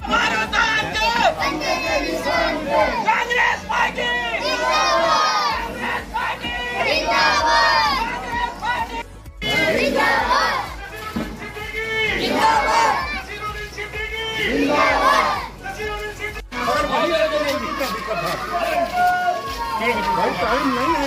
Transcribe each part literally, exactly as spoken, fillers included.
Congress party भाई time नहीं है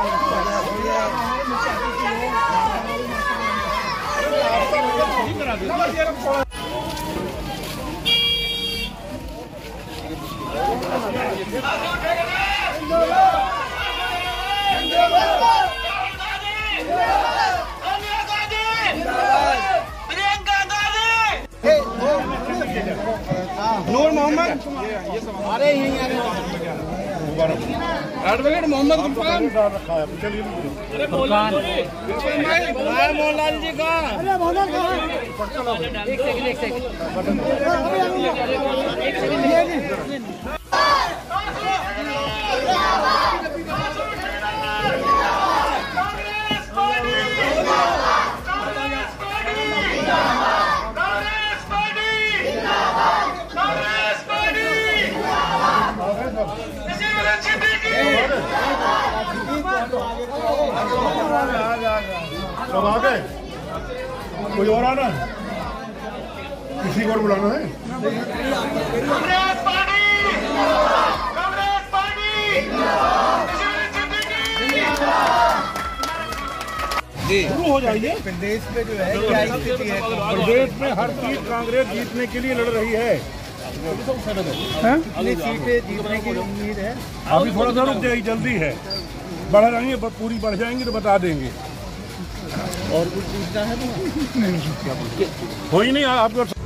नूर मोहम्मद अरे एडवोकेट मोहम्मद गुलफान चलिए मोहनलाल जी का अरे मोहनलाल कहाँ एक सेकंड एक सेकंड सब आ गए, कोई और आना, किसी को और बुलाना है? कांग्रेस पार्टी, कांग्रेस पार्टी, शुरू हो जाइए। प्रदेश में जो है क्या स्थिति है? प्रदेश में हर सीट कांग्रेस जीतने के लिए लड़ रही है। कितनी सीटें जीतने की उम्मीद है? अभी थोड़ा सा रुक जाएगी, जल्दी है, बढ़ जाएंगे, पूरी बढ़ जाएंगी तो बता देंगे। और कुछ पूछना है तो नहीं, हो ही नहीं आपको।